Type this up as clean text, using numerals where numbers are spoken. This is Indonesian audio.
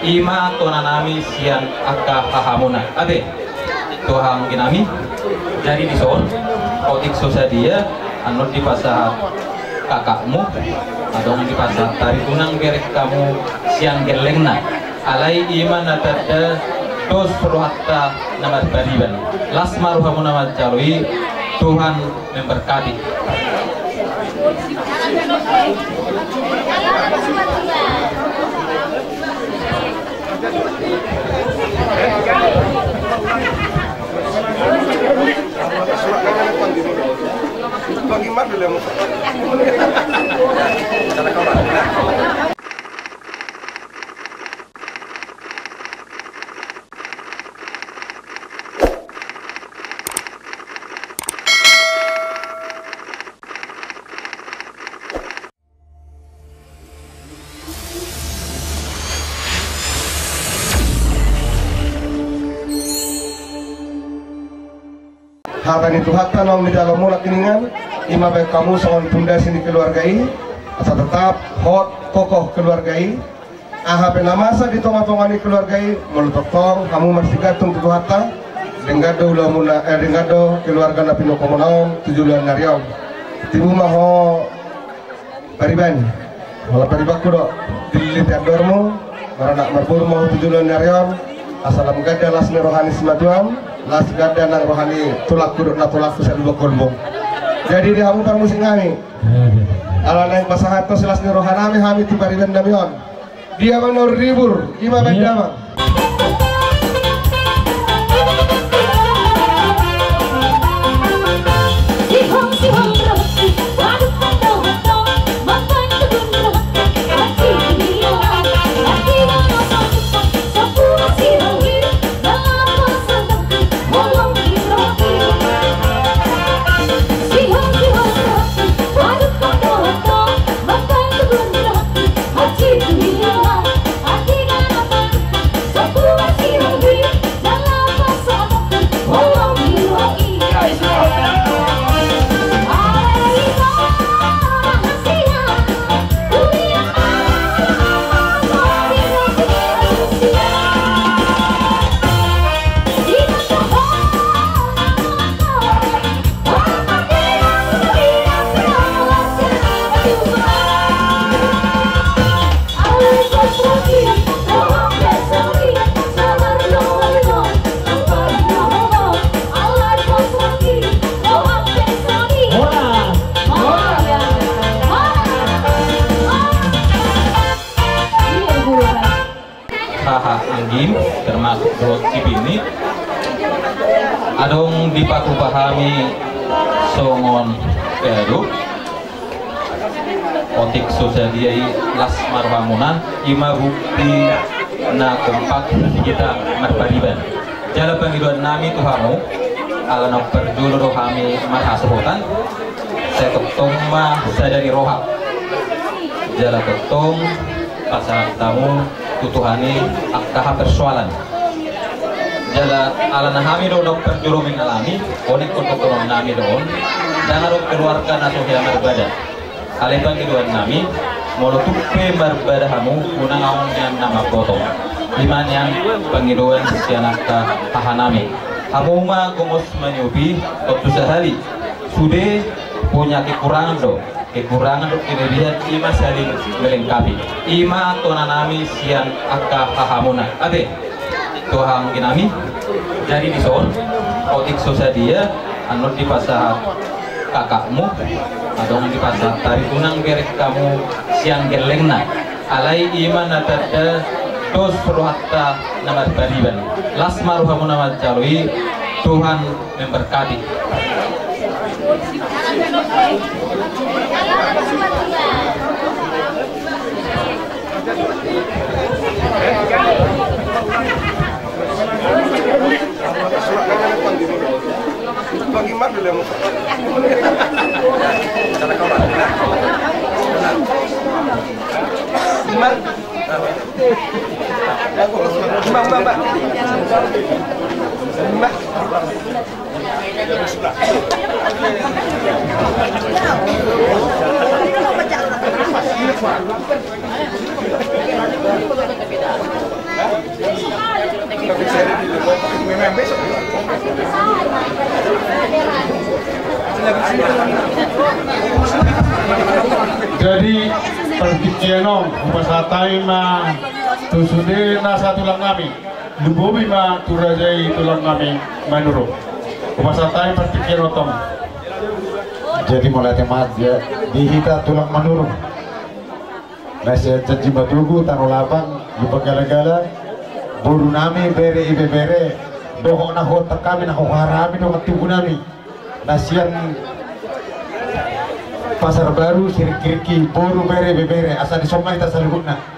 ima tonanami sian akka hahamuna abe Tuhan ginami jadi di son otik sosadia anut di pasar kakakmu atau di pasar tari tunang gerek kamu siang gelengna alai iman ada dos perhatta nama bariban lasma ruhamu nama jalui Tuhan memberkati. Bagaimana dulu Hatan itu hatan nong di dalam mulak kiningan ima baik kamu soal tunda sini keluargai asal tetap hot kokoh keluargai ahap namasa di tonga-tongani keluargai melutok tong kamu masih gantung itu hata dengado ulah muna dengado keluarga napino komunau tujuan nariau timu maho pariban malah paribaku do dilit adormu marana marbur mau tujuan nariau asalam gada lasne rohani sematuan las gada nang rohani tulak kuduk na tulak kusa dua kolbong jadi di hamu musik kami ala naik pasahato silas ni rohanami hami tu pariban damion dia manor ribur ima bandama termasuk Pulau Cipini adong dipaku pahami songon kedu otik sosialiai las marwamunan ima bukti na kompak kita marpariban jala panggiluan nami tuhamu alana perjulu rohami marhasohotan saya ketong mah sadari roha jala ketong pasal tamu tutuhani akkaha persoalan jala ala nahami do dokter juru mengalami onik untuk nami don dan harus keluarga nasuhya berbada alebang keduan nami molotupe berbada hamu gunang nama foto iman yang pengiduan sianaka tahanami hamu ma kumus menyubi waktu sehari sudah punya kekurangan do kelebihan ima saling melengkapi ima tonanami sian akka hahamuna abe Tuhan ginami jadi di son otik sosadia anut di pasar kakakmu atau di pasar tari tunang gerek kamu siang gelengna alai iman ada dos perhatta nama bariban lasma ruhamu nama jalui Tuhan memberkati. Bagaimana dulu cara kau Tapi saya di luar memang besok. Jadi pertikianom upasatai ma tusude nasa tulang kami lubobi ma turajai tulang kami manurut upasatai pertikianotom. Jadi mulai temat dia dihita tulang manurung nasi janji matugu tanu lapang lupa gala-gala buru nami bere ibe bere dohok na hota kami na harami no matugu nami nasian pasar baru sirikirki buru bere ibe bere asal disomai ta salugna